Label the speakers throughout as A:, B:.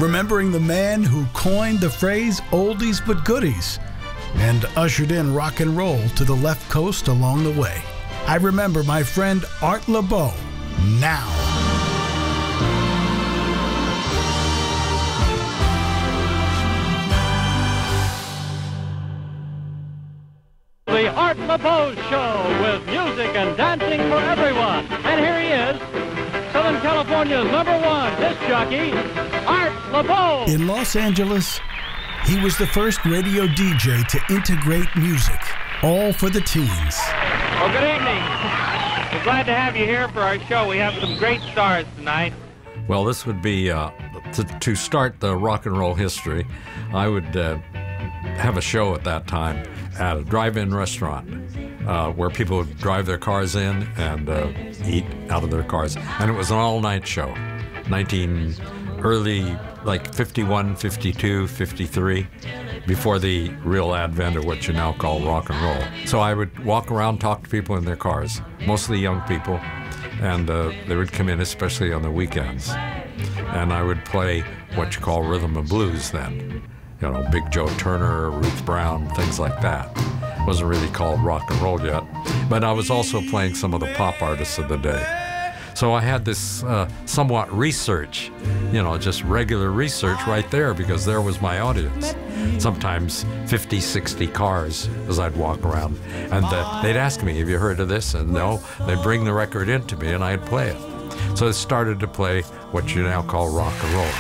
A: remembering the man who coined the phrase oldies but goodies and ushered in rock and roll to the left coast along the way. I remember my friend Art Laboe now.
B: The Art Laboe Show with music and dancing for everyone. And here he is, Southern California's #1 disc jockey, Art Laboe.
A: In Los Angeles, he was the first radio DJ to integrate music, all for the teens.
C: Well, good evening. We're glad to have you here for our show. We have some great stars tonight.
D: Well, this would be, to start the rock and roll history, I would have a show at that time at a drive-in restaurant where people would drive their cars in and eat out of their cars. And it was an all-night show, early, like 51, 52, 53, before the real advent of what you now call rock and roll. So I would walk around, talk to people in their cars, mostly young people, and they would come in, especially on the weekends. And I would play what you call rhythm and blues then. You know, Big Joe Turner, Ruth Brown, things like that. It wasn't really called rock and roll yet. But I was also playing some of the pop artists of the day. So I had this somewhat research, you know, just regular research right there, because there was my audience. Sometimes 50, 60 cars as I'd walk around. And they'd ask me, have you heard of this? And no, they'd bring the record in to me and I'd play it. So I started to play what you now call rock and roll.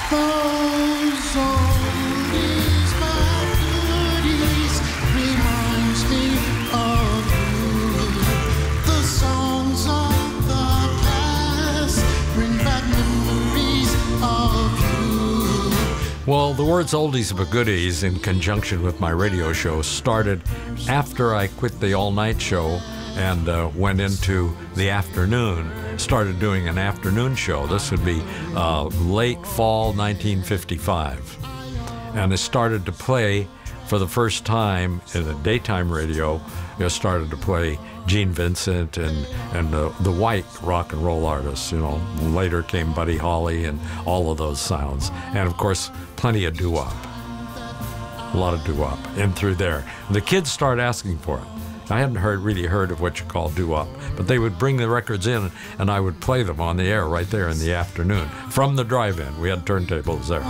D: Well, the words oldies but goodies in conjunction with my radio show started after I quit the all-night show and went into the afternoon, started doing an afternoon show. This would be late fall 1955. And I started to play for the first time in the daytime radio. I started to play Gene Vincent and the white rock and roll artists, you know. Later came Buddy Holly and all of those sounds. And of course, plenty of doo-wop. A lot of doo-wop in through there. The kids started asking for it. I hadn't really heard of what you call doo-wop, but they would bring the records in and I would play them on the air right there in the afternoon from the drive-in. We had turntables there.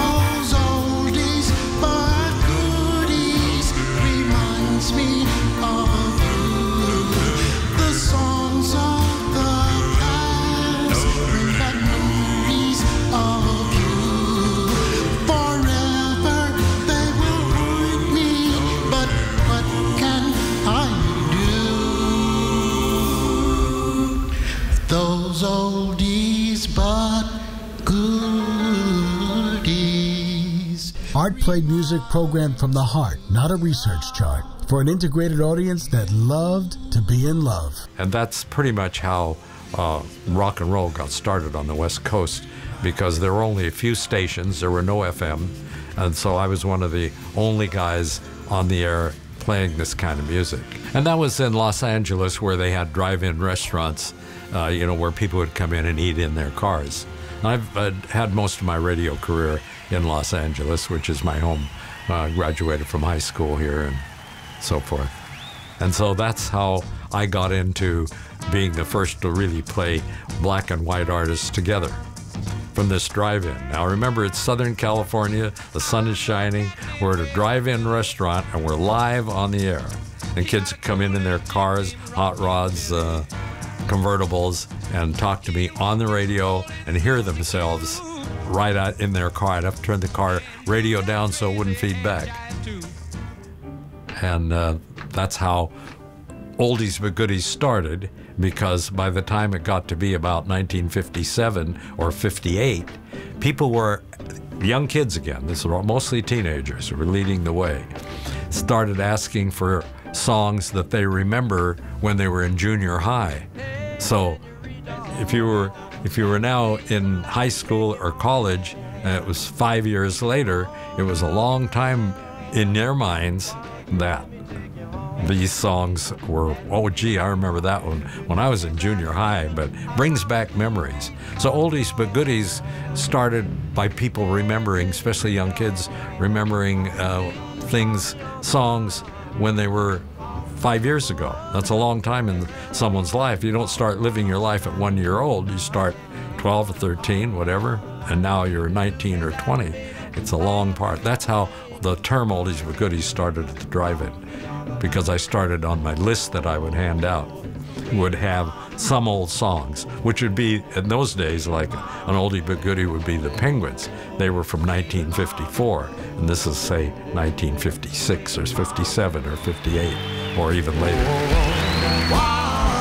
A: Art played music programmed from the heart, not a research chart, for an integrated audience that loved to be in love.
D: And that's pretty much how rock and roll got started on the West Coast, because there were only a few stations, there were no FM, and so I was one of the only guys on the air playing this kind of music. And that was in Los Angeles, where they had drive-in restaurants, you know, where people would come in and eat in their cars. I've had most of my radio career in Los Angeles, which is my home. I graduated from high school here and so forth. And so that's how I got into being the first to really play black and white artists together from this drive-in. Now remember, it's Southern California, the sun is shining, we're at a drive-in restaurant and we're live on the air. And kids come in their cars, hot rods, convertibles, and talk to me on the radio and hear themselves right out in their car. I'd have to turn the car radio down so it wouldn't feed back. And that's how oldies but goodies started, because by the time it got to be about 1957 or 58, people were, young kids again, this were mostly teenagers who were leading the way, started asking for songs that they remember when they were in junior high. So if you were now in high school or college, and it was 5 years later, it was a long time in their minds that these songs were, oh gee, I remember that one when I was in junior high, but brings back memories. So oldies but goodies started by people remembering, especially young kids, remembering songs when they were 5 years ago. That's a long time in someone's life. You don't start living your life at 1 year old. You start 12 or 13, whatever, and now you're 19 or 20. It's a long part. That's how the term oldies but goodies started at the drive-in, because I started on my list that I would hand out, would have some old songs, which would be, in those days, like an oldie but goodie would be the Penguins. They were from 1954, and this is, say, 1956 or 57 or 58, or even later.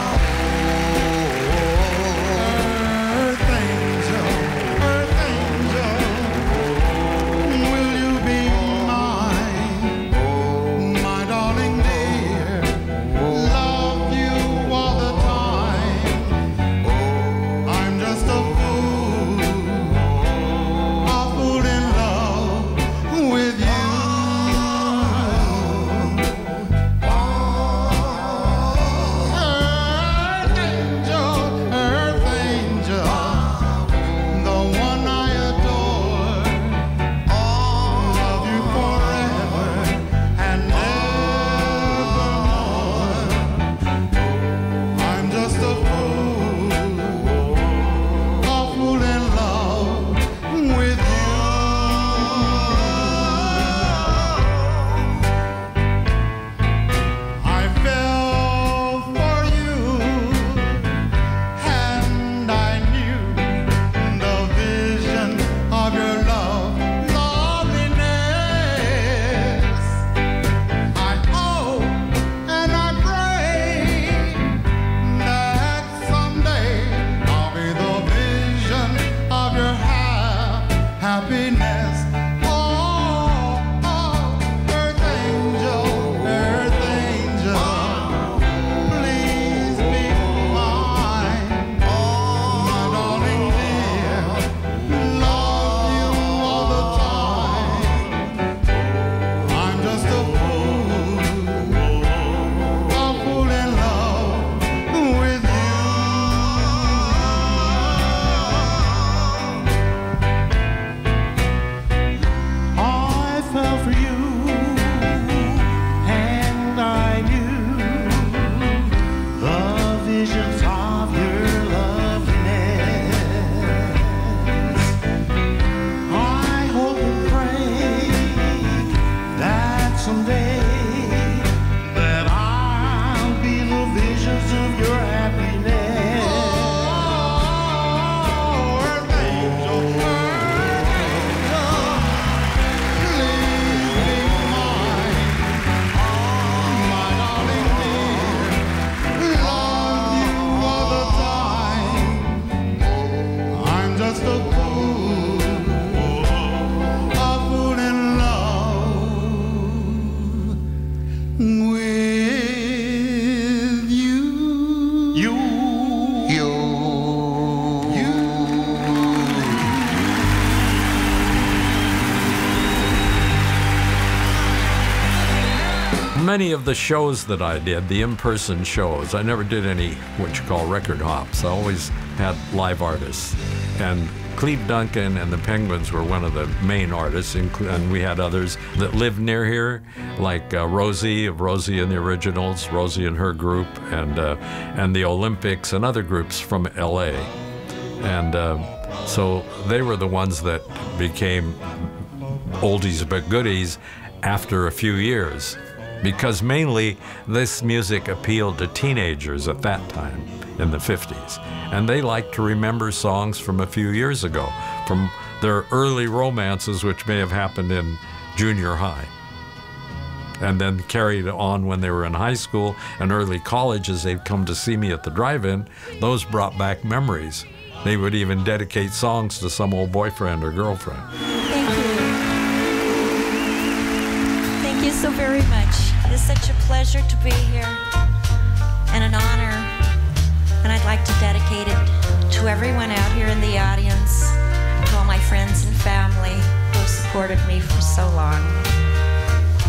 D: Many of the shows that I did, the in-person shows, I never did any what you call record hops. I always had live artists. And Cleve Duncan and the Penguins were one of the main artists, and we had others that lived near here, like Rosie of Rosie and the Originals, Rosie and her group, and the Olympics and other groups from LA. And so they were the ones that became oldies but goodies after a few years, because mainly this music appealed to teenagers at that time in the 50s. And they liked to remember songs from a few years ago, from their early romances, which may have happened in junior high, and then carried on when they were in high school and early college. As they'd come to see me at the drive-in, those brought back memories. They would even dedicate songs to some old boyfriend or girlfriend.
E: Thank you. Thank you so very much. It is such a pleasure to be here and an honor. And I'd like to dedicate it to everyone out here in the audience, to all my friends and family who have supported me for so long.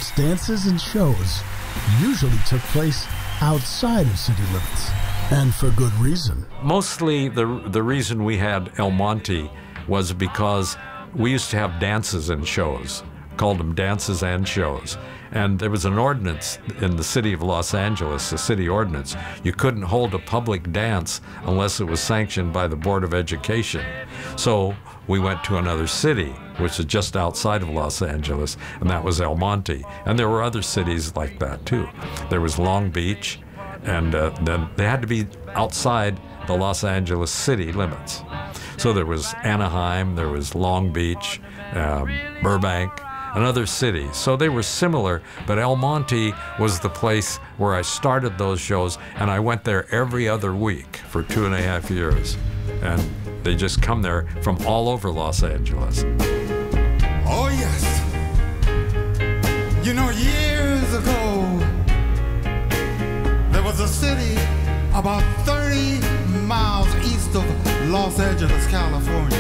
A: Art's dances and shows usually took place outside of city limits, and for good reason.
D: Mostly the reason we had El Monte was because we used to have dances and shows, called them dances and shows. And there was an ordinance in the city of Los Angeles, the city ordinance. You couldn't hold a public dance unless it was sanctioned by the Board of Education. So we went to another city, which is just outside of Los Angeles, and that was El Monte. And there were other cities like that too. There was Long Beach, and then they had to be outside the Los Angeles city limits. So there was Anaheim, there was Long Beach, Burbank, and other cities. So they were similar, but El Monte was the place where I started those shows, and I went there every other week for 2.5 years. And they just come there from all over Los Angeles.
F: Oh yes. You know, years ago, there was a city about 30 miles east of Los Angeles, California.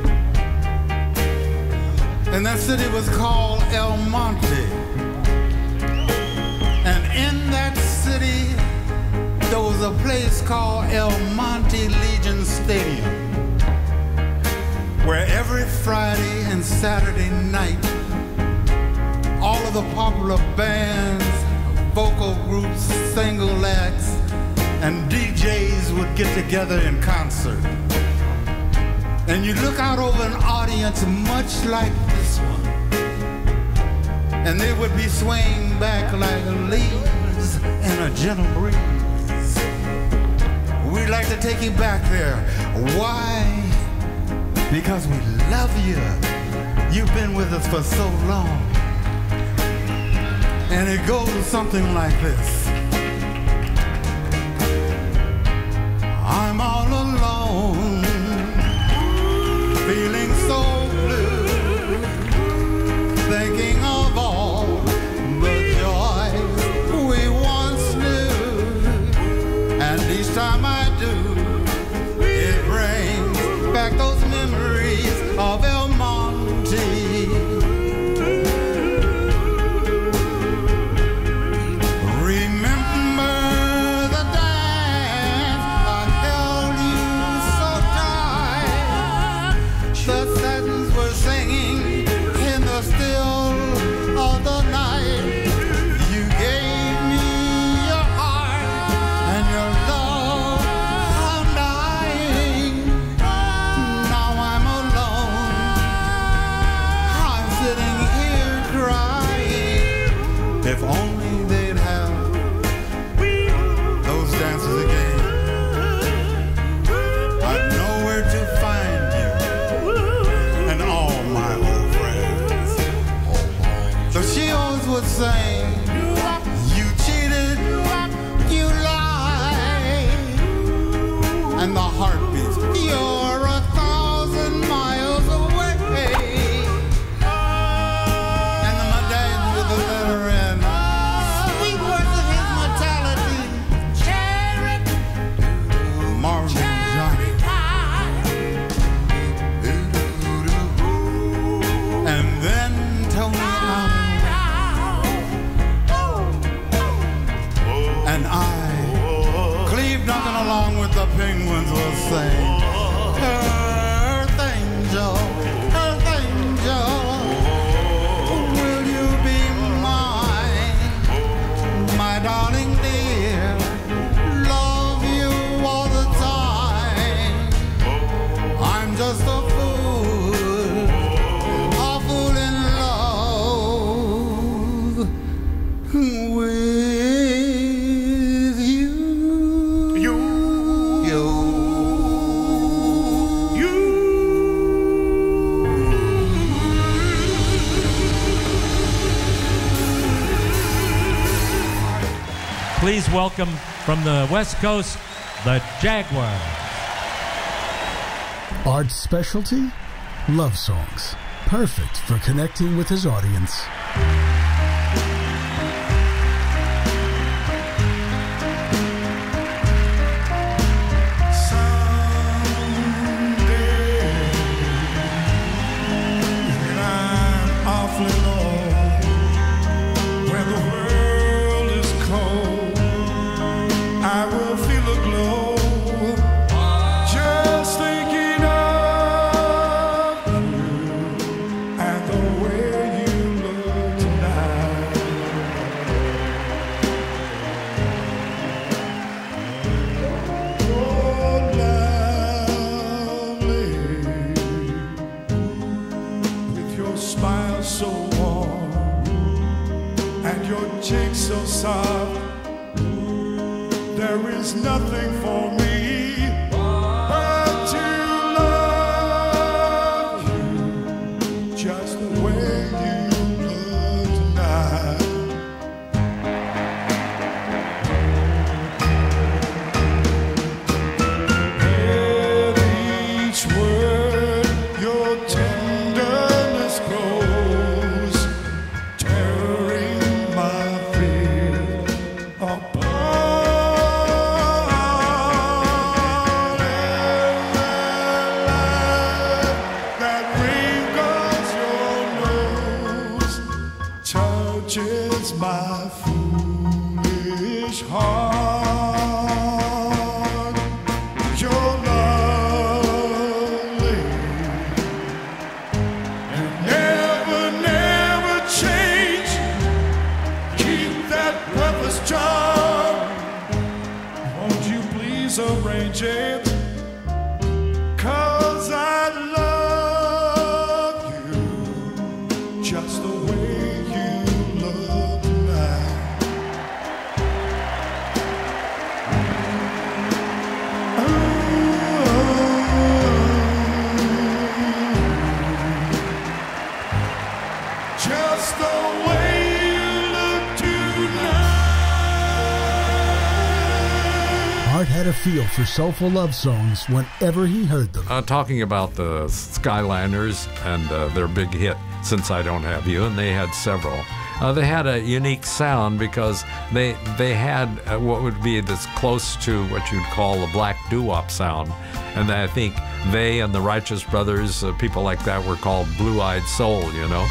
F: And that city was called El Monte. And in that city, there was a place called El Monte Legion Stadium, where every Friday and Saturday night, all of the popular bands, vocal groups, single acts, and DJs would get together in concert. And you look out over an audience much like this one, and they would be swaying back like leaves in a gentle breeze. We'd like to take you back there. Why? Because we love you. You've been with us for so long. And it goes something like this. I'm all alone, feeling so blue, thinking of all the joys we once knew. And each time I do, it brings back those memories of El Monte. If only they'd have those dances again, I'd know where to find you and all my old friends. So she always would say, you cheated, you lied, and the heartbeats, you're 1,000 miles away. And the madame with the letter in, sweet words of his mortality, Marvin Johnny. And then Tony Allen. And I, Cleve Duncan along with the Penguins will sing, Earth Angel, Earth Angel, will you be mine, my darling dear, love you all the time. I'm just a fool in love with you.
B: Please welcome from the West Coast, the Jaguars.
A: Art's specialty? Love songs. Perfect for connecting with his audience.
G: Your smile so warm and your cheeks so soft. There is nothing for me but to love you just the way you look tonight. With each word, your tenderness grows, tearing my fear apart. That wrinkles your nose touches my foolish heart. You're lovely and never, never change. Keep that breathless charm. Won't you please arrange it? 'Cause I love you just the way you look tonight. Just the way you look tonight.
A: Art had a feel for soulful love songs whenever he heard them.
D: Talking about the Skyliners and their big hit, Since I Don't Have You, and they had several. They had a unique sound because they had what would be this close to what you'd call a black doo-wop sound. And I think they and the Righteous Brothers, people like that, were called Blue-Eyed Soul, you know.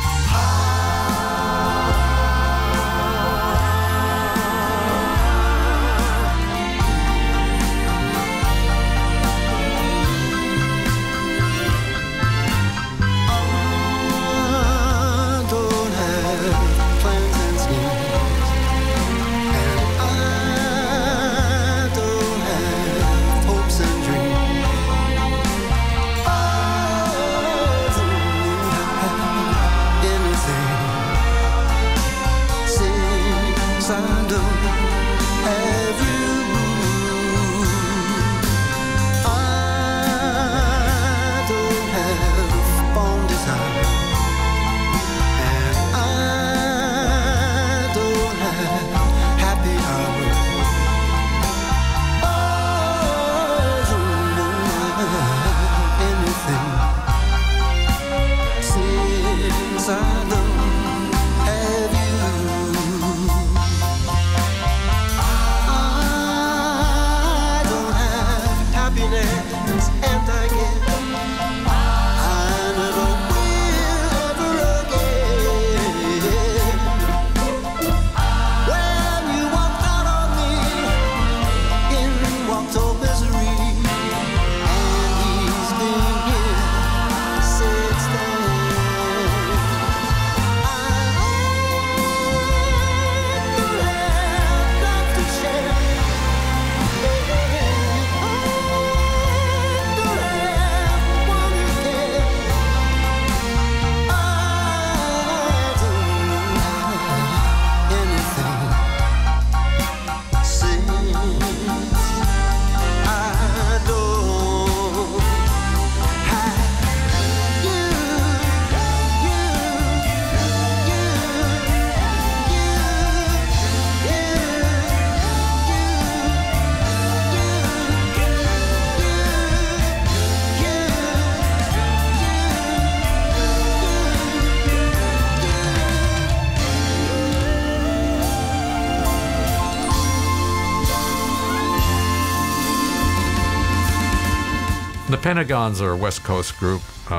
D: The Pentagons are a West Coast group.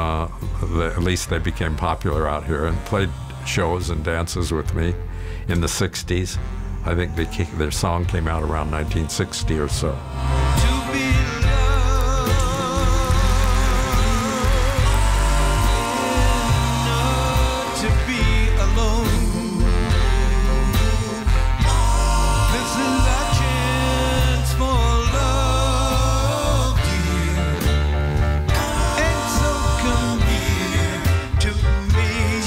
D: At least they became popular out here and played shows and dances with me in the 60s. I think their song came out around 1960 or so.
G: Me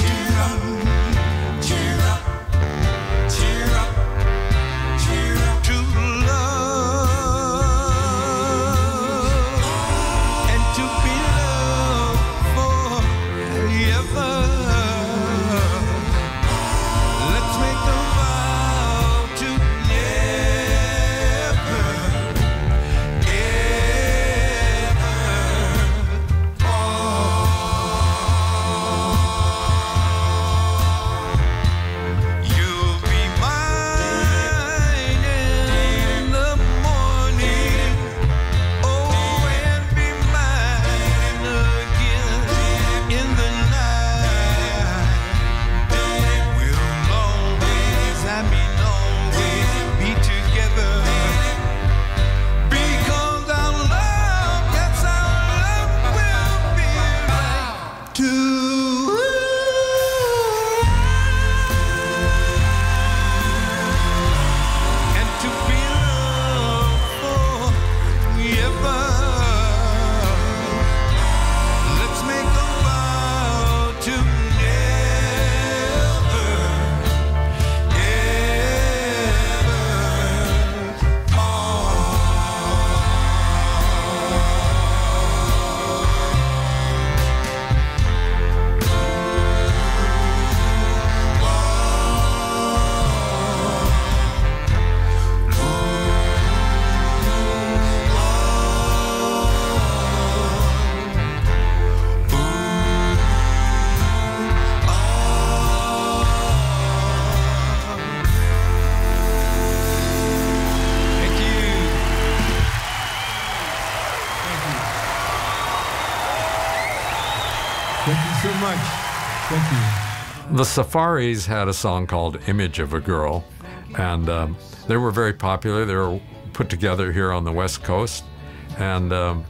G: very much. Thank you.
D: The Safaris had a song called Image of a Girl, and they were very popular. They were put together here on the West Coast, and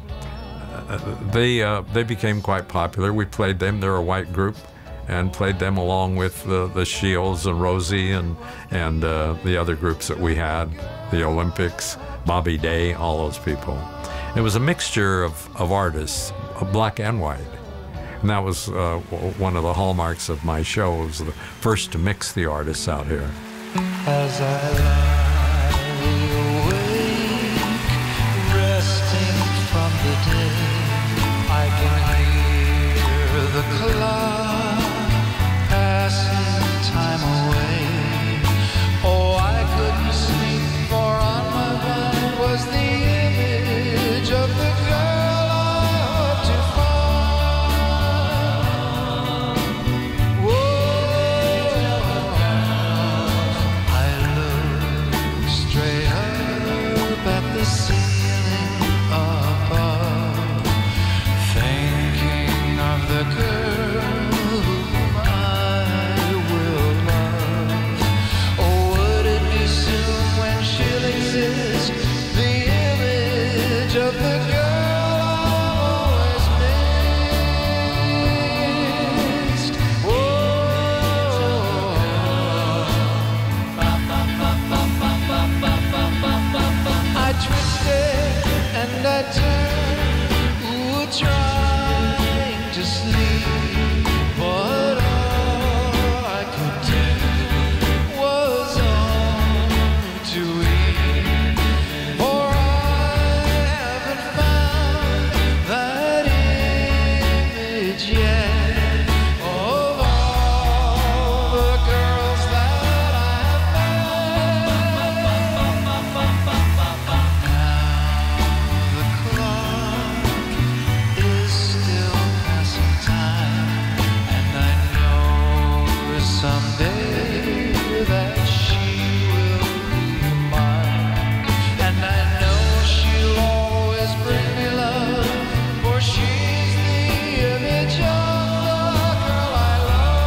D: they became quite popular. We played them. They're a white group, and played them along with the Shields and Rosie and the other groups that we had, the Olympics, Bobby Day, all those people. It was a mixture of artists, black and white. And that was one of the hallmarks of my show. It was the first to mix the artists out here.
H: As I lie awake, resting from the day, I can hear the clock passing time away. Oh, I couldn't sleep, for on my mind was the image of the girl I hope to find. Whoa, I looked straight up at the ceiling above, thinking of the girl whom I will love. Oh, would it be soon when she'll exist, the image of the girl I've always missed? I twisted and I turned, trying to sleep, but all I could do was only to weep. For I haven't found that image yet of all the girls that I have met. Now the clock is still passing time, and I know someday that she will be mine. And I know she'll always bring me love, for she's the image of the girl I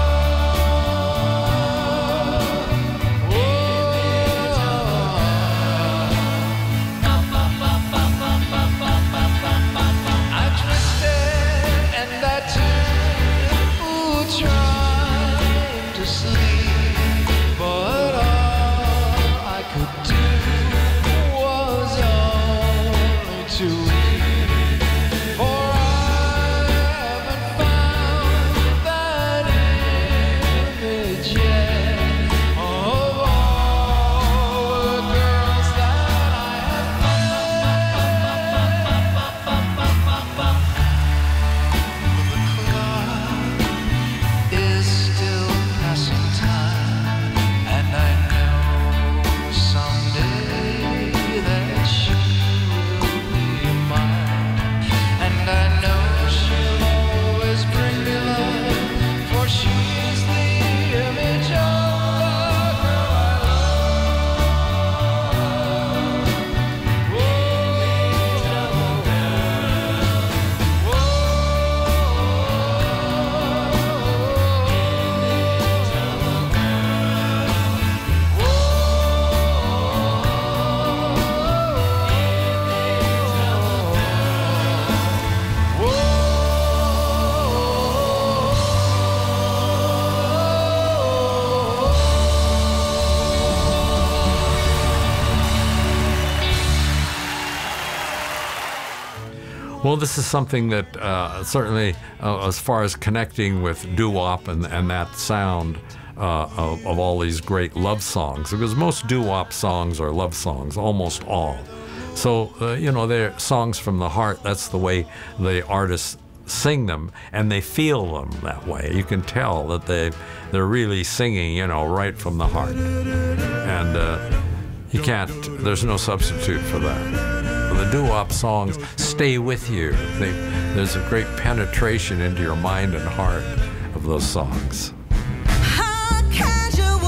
H: I twisted and I turned, trying to sleep, but all I could do was only to weep. For I haven't found that image yet of all the girls that I have met. The clock is still passing time, and I know someday that she will be mine. And I know she'll always bring me love, for she's the image of the girl I
D: Well, this is something that certainly, as far as connecting with doo-wop and that sound of all these great love songs, because most doo-wop songs are love songs, almost all. So, they're songs from the heart. That's the way the artists sing them, and they feel them that way. You can tell that they're really singing, right from the heart. And there's no substitute for that. The doo-wop songs stay with you. There's a great penetration into your mind and heart of those songs.
I: How casual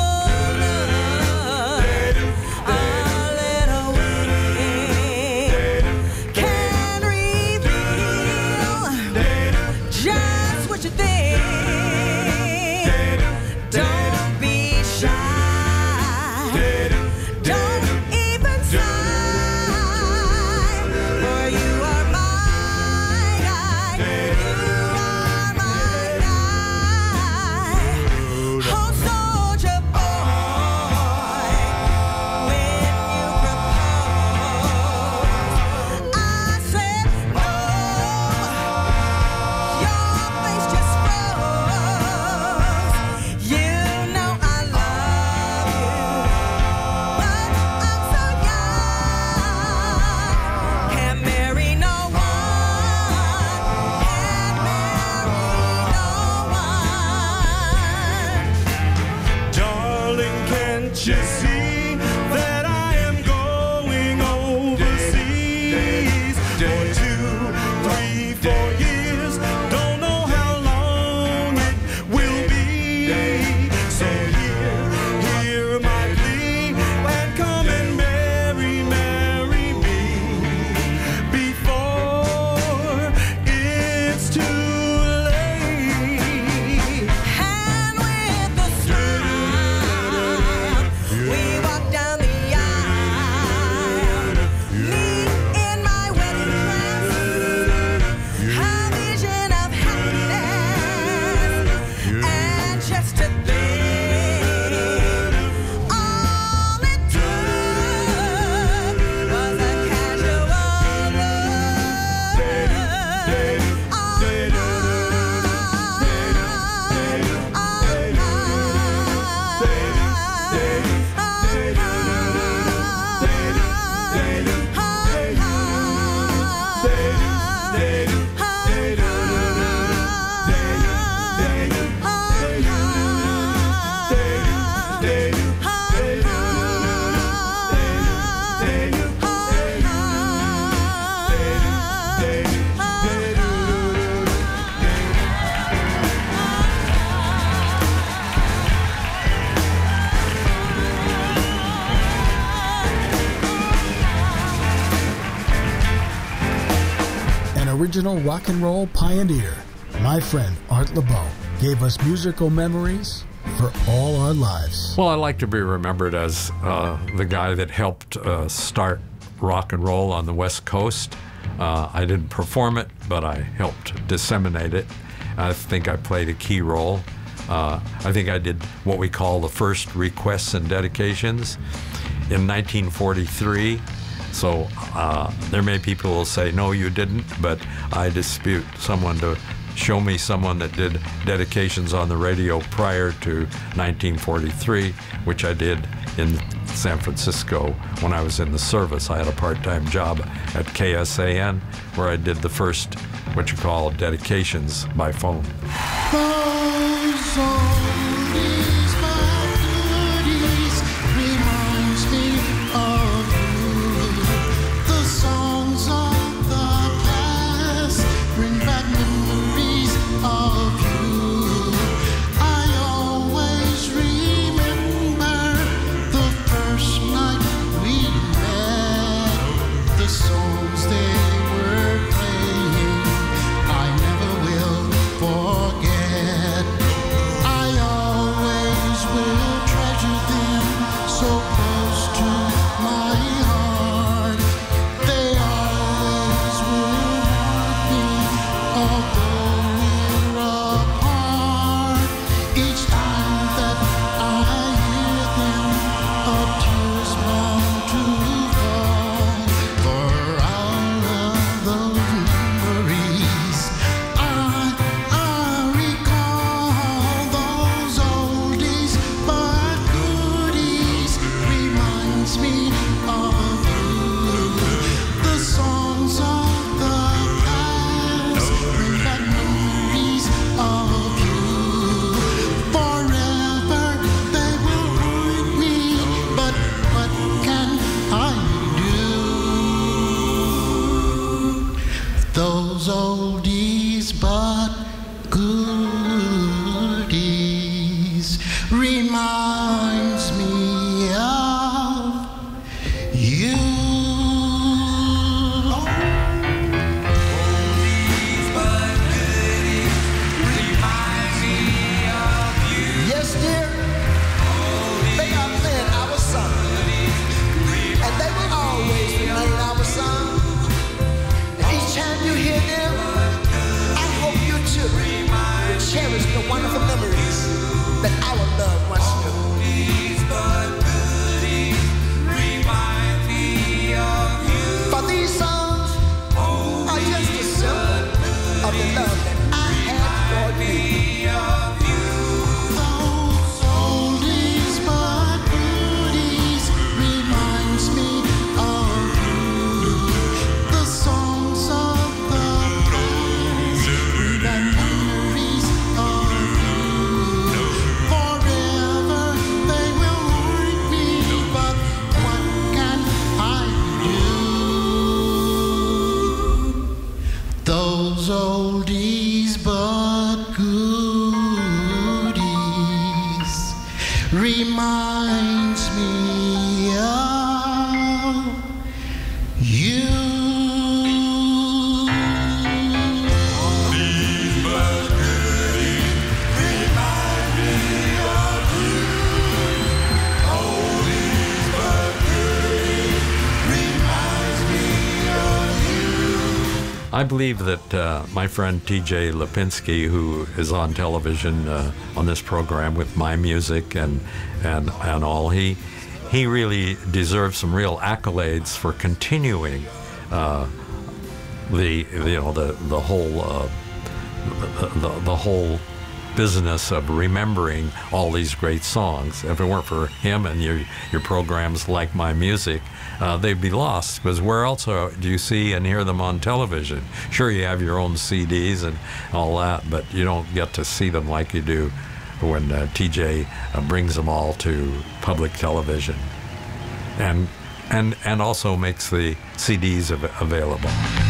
I: a little way can reveal just what you think.
G: Can't you see that I am going overseas for 2, 3, 4 years? Don't know how long it will be. So hear my plea and come and marry me before it's too late.
I: And with a smile, we walk down the aisle. Me in my wedding dress, a vision of happiness. And just to think, all it took was a casual
A: An original rock and roll pioneer, my friend Art LeBeau gave us musical memories for all our lives.
D: Well, I like to be remembered as the guy that helped start rock and roll on the West Coast. I didn't perform it, but I helped disseminate it. I think I played a key role. I think I did what we call the first requests and dedications in 1943. So there may be people who will say, no, you didn't, but I dispute someone to show me someone that did dedications on the radio prior to 1943, which I did in San Francisco when I was in the service. I had a part-time job at KSAN where I did the first, what you call, dedications by phone.
J: Those oldies but goodies reminds me of you. The songs of the past bring back memories of you. I always remember the first night we met. The songs they were playing I never will forget. I always will treasure them so close to my heart. They always will haunt me, although we're apart. Each time that I hear them, a tear's bound to fall. For all of those memories, I recall those oldies but goodies reminds me of you. The songs of the past bring back memories of you. Forever they will haunt me, but what can I do? Those oldies but goodies reminds me of you. Yes, dear. They are playing our song, and they will always remain our song. And each time you hear them, I hope you too cherish the wonderful memories that our loved ones knew. For these songs are just a symbol of the love that I have for you. Those oldies but goodies reminds me of you. The songs of the past bring back memories of you. Forever reminds me of you.
G: These but goodies remind me of you. Oh, these but goodies reminds me of you.
D: I believe that my friend T.J. Lipinski, who is on television on this program with my music and all, he really deserves some real accolades for continuing the whole business of remembering all these great songs. If it weren't for him and your programs like my music, they'd be lost, because where else do you see and hear them on television? Sure, you have your own CDs and all that, but you don't get to see them like you do when TJ brings them all to public television and also makes the CDs available.